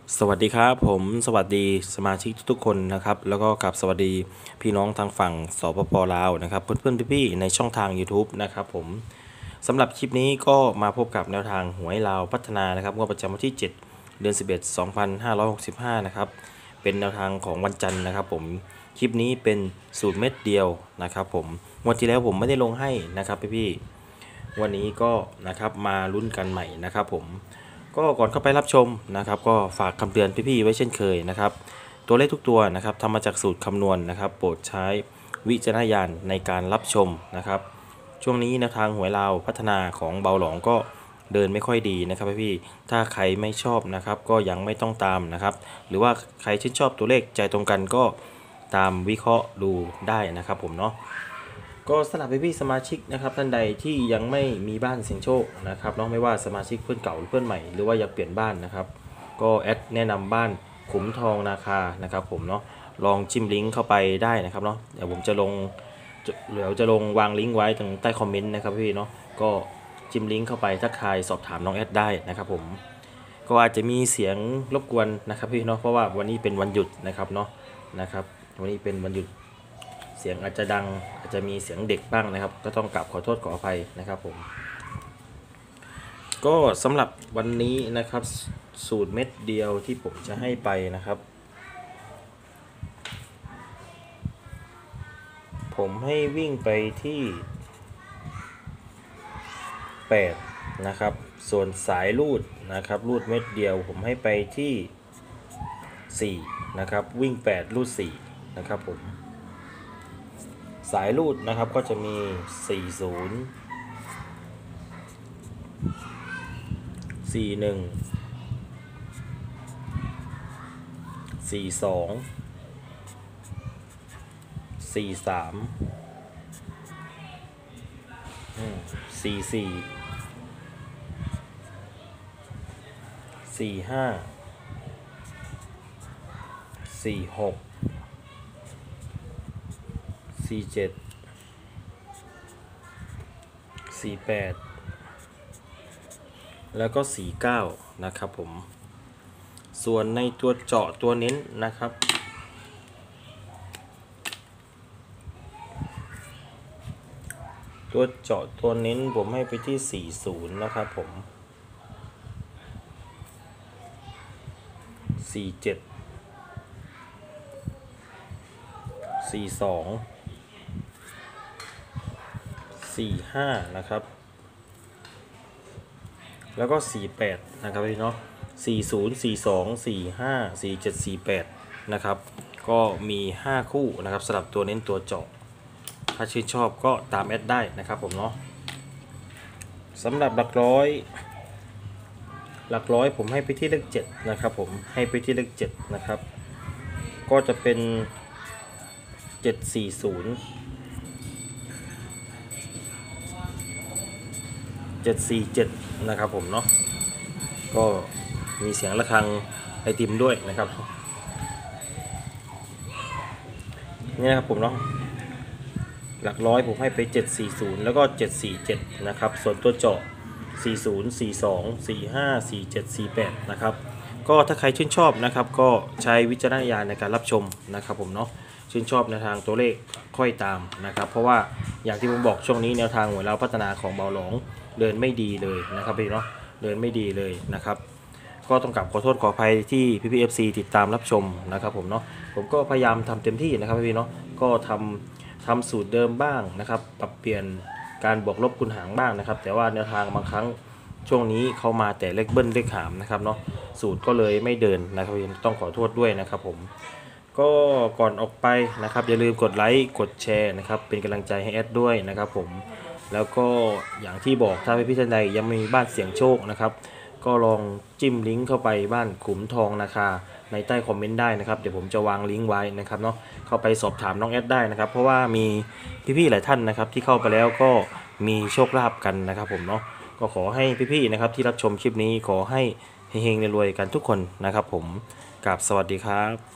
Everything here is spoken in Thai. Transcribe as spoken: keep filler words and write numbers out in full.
สวัสดีครับผมสวัสดีสมาชิกทุกๆคนนะครับแล้วก็กับสวัสดีพี่น้องทางฝั่งสปปลาวนะครับเพื่อนๆพี่ๆในช่องทาง YouTube นะครับผมสำหรับคลิปนี้ก็มาพบกับแนวทางหวยลาวพัฒนานะครับงวดประจำวันที่เจ็ดเดือนสิบเอ็ด สองพันห้าร้อยหกสิบห้านะครับเป็นแนวทางของวันจันทร์นะครับผมคลิปนี้เป็นสูตรเม็ดเดียวนะครับผมงวดที่แล้วผมไม่ได้ลงให้นะครับพี่ๆวันนี้ก็นะครับมาลุ้นกันใหม่นะครับผม ก็ก่อนเข้าไปรับชมนะครับก็ฝากคำเตือนพี่ๆไว้เช่นเคยนะครับตัวเลขทุกตัวนะครับทำมาจากสูตรคำนวณนะครับโปรดใช้วิจารณญาณในการรับชมนะครับช่วงนี้แนวทางหวยลาวพัฒนาของเบาหลองก็เดินไม่ค่อยดีนะครับพี่ๆถ้าใครไม่ชอบนะครับก็ยังไม่ต้องตามนะครับหรือว่าใครชื่นชอบตัวเลขใจตรงกันก็ตามวิเคราะห์ดูได้นะครับผมเนาะ ก็สำหรับพี่ๆสมาชิกนะครับท่านใดที่ยังไม่มีบ้านเสียงโชคนะครับน้องไม่ว่าสมาชิกเพื่อนเก่าหรือเพื่อนใหม่หรือว่าอยากเปลี่ยนบ้านนะครับก็แอดแนะนำบ้านขุมทองนาคานะครับผมเนาะลองจิ้มลิงก์เข้าไปได้นะครับเนาะเดี๋ยวผมจะลงเดี๋ยวจะลงวางลิงก์ไว้ตรงใต้คอมเมนต์นะครับพี่เนาะก็จิ้มลิงก์เข้าไปทักทายสอบถามน้องแอดได้นะครับผมก็อาจจะมีเสียงรบกวนนะครับพี่เนาะเพราะว่าวันนี้เป็นวันหยุดนะครับเนาะนะครับวันนี้เป็นวันหยุด เสียงอาจจะดังอาจจะมีเสียงเด็กบ้างนะครับก็ต้องกราบขอโทษขออภัยนะครับผมก็สำหรับวันนี้นะครับสูตรเม็ดเดียวที่ผมจะให้ไปนะครับผมให้วิ่งไปที่แปดนะครับส่วนสายรูดนะครับรูดเม็ดเดียวผมให้ไปที่สี่นะครับวิ่งแปดรูดสี่นะครับผมสายรูดนะครับก็จะมีสี่สิบ สี่หนึ่ง สี่สอง สี่สามสี่สี่สี่ห้าสี่หกสี่เจ็ดสี่แปดแล้วก็สี่เก้านะครับผมส่วนในตัวเจาะตัวเน้นนะครับตัวเจาะตัวเน้นผมให้ไปที่สี่สิบนะครับผมสี่เจ็ดสี่สองสี่ห้านะครับแล้วก็สี่แปดนะครับพี่เนาะสี่ศูนย์สี่สองสี่ห้าสี่เจ็ดสี่แปดนะครับก็มีห้าคู่นะครับสำหรับตัวเน้นตัวเจาะถ้าชื่นชอบก็ตามแอดได้นะครับผมเนาะสำหรับหลักร้อยหลักร้อยผมให้ไปที่เลขเจ็ดนะครับผมให้ไปที่เลขเจ็ดนะครับก็จะเป็นเจ็ดสี่ศูนย์เจ็ดสี่เจ็ดนะครับผมเนาะก็มีเสียงระฆังไอติมด้วยนะครับนี่นะครับผมเนาะหลักร้อยผมให้ไปเจ็ดสี่ศูนย์แล้วก็เจ็ดสี่เจ็ดนะครับส่วนตัวเจาะสี่ศูนย์ สี่สอง สี่ห้า สี่เจ็ด สี่แปดนะครับก็ถ้าใครชื่นชอบนะครับก็ใช้วิจารณญาณในการรับชมนะครับผมเนาะชื่นชอบในทางตัวเลขค่อยตามนะครับเพราะว่าอย่างที่ผมบอกช่วงนี้แนวทางหวยเราพัฒนาของเบาหลงเดินไม่ดีเลยนะครับพี่เนาะเดินไม่ดีเลยนะครับก็ต้องกลับขอโทษขออภัยที่พี่พีเอฟซีติดตามรับชมนะครับผมเนาะผมก็พยายามทำเต็มที่นะครับพี่เนาะก็ทำทำสูตรเดิมบ้างนะครับปรับเปลี่ยนการบวกลบคูณหารบ้างนะครับแต่ว่าแนวทางบางครั้งช่วงนี้เข้ามาแต่เลขเบิ้ลเลขหามนะครับเนาะสูตรก็เลยไม่เดินนะครับต้องขอโทษด้วยนะครับผมก็ก่อนออกไปนะครับอย่าลืมกดไลค์กดแชร์นะครับเป็นกำลังใจให้แอดด้วยนะครับผมแล้วก็อย่างที่บอกถ้าพี่ท่านใดยังไม่มีบ้านเสี่ยงโชคนะครับก็ลองจิ้มลิงก์เข้าไปบ้านขุมทองนาคาในใต้คอมเมนต์ได้นะครับเดี๋ยวผมจะวางลิงก์ไว้นะครับเนาะเข้าไปสอบถามน้องแอดได้นะครับเพราะว่ามีพี่ๆหลายท่านนะครับที่เข้าไปแล้วก็มีโชคลาภกันนะครับผมเนาะก็ขอให้พี่ๆนะครับที่รับชมคลิปนี้ขอให้เฮงๆรวยๆกันทุกคนนะครับผมกราบสวัสดีครับ